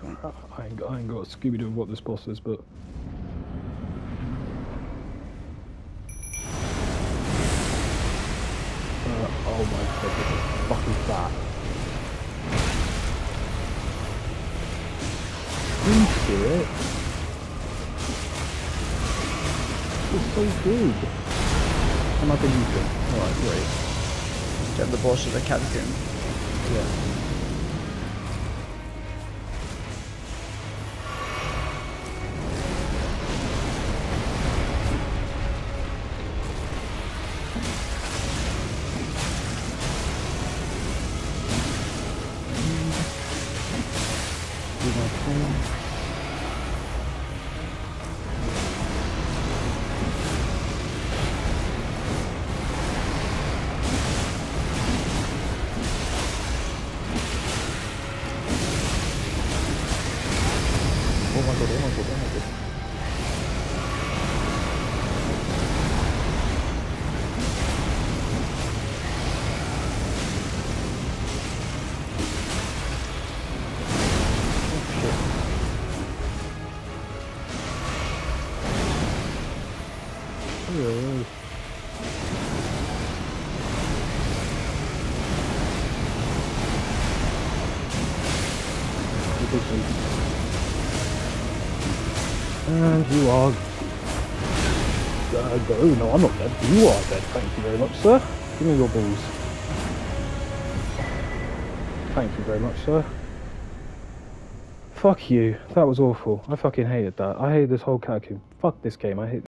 I ain't got a Scooby-Doo of what this boss is, but... oh my god, what the fuck is that? Into it? It's so good. Am I being used? Alright, great. Get the boss of the catacomb. Yeah. Oh my god, oh my god, oh my god. Oh shit. And you are... go. No, I'm not dead. You are dead. Thank you very much, sir. Give me your balls. Thank you very much, sir. Fuck you. That was awful. I fucking hated that. I hated this whole catacomb. Fuck this game. I hate